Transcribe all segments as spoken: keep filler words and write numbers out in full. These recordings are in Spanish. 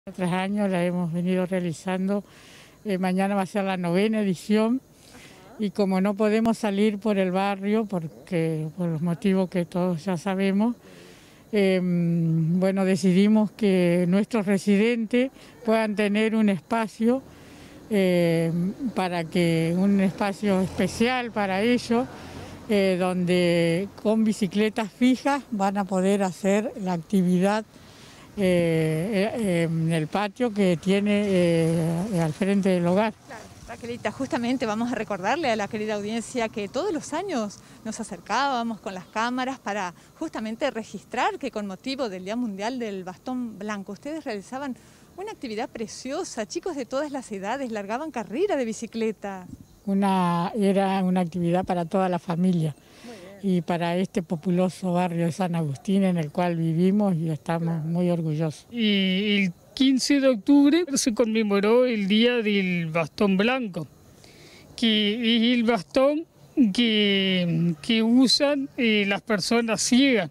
Tras años la hemos venido realizando, eh, mañana va a ser la novena edición. Y como no podemos salir por el barrio, porque por los motivos que todos ya sabemos, eh, bueno, decidimos que nuestros residentes puedan tener un espacio, eh, para que un espacio especial para ellos, eh, donde con bicicletas fijas van a poder hacer la actividad eh, eh, en el patio que tiene eh, al frente del hogar. Claro, Raquelita, justamente vamos a recordarle a la querida audiencia que todos los años nos acercábamos con las cámaras para justamente registrar que con motivo del Día Mundial del Bastón Blanco ustedes realizaban una actividad preciosa, chicos de todas las edades largaban carrera de bicicleta. Una, era una actividad para toda la familia y para este populoso barrio de San Agustín en el cual vivimos y estamos muy orgullosos. Y el quince de octubre se conmemoró el Día del Bastón Blanco, que es el bastón que, que usan eh, las personas ciegas.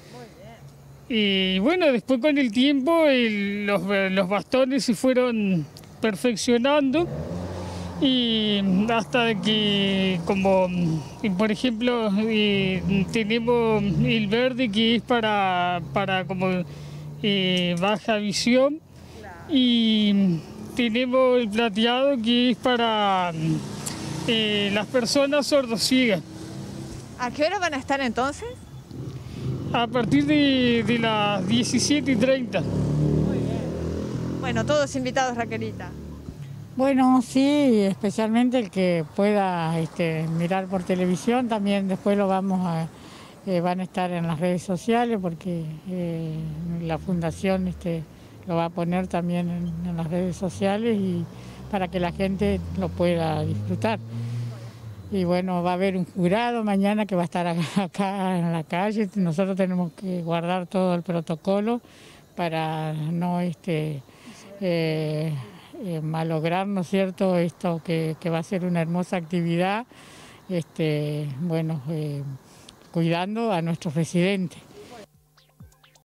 Y bueno, después con el tiempo el, los, los bastones se fueron perfeccionando y hasta que, como por ejemplo, eh, tenemos el verde que es para, para como eh, baja visión, y tenemos el plateado que es para eh, las personas sordociegas. ¿A qué hora van a estar entonces? A partir de, de las diecisiete y treinta. Muy bien. Bueno, todos invitados, Raquelita. Bueno, sí, especialmente el que pueda este, mirar por televisión, también después lo vamos a, eh, van a estar en las redes sociales porque eh, la fundación este, lo va a poner también en, en las redes sociales y para que la gente lo pueda disfrutar. Y bueno, va a haber un jurado mañana que va a estar acá, acá en la calle. Nosotros tenemos que guardar todo el protocolo para no este, eh, eh, malograr, ¿no es cierto?, esto que, que va a ser una hermosa actividad, este, bueno, eh, cuidando a nuestros residentes.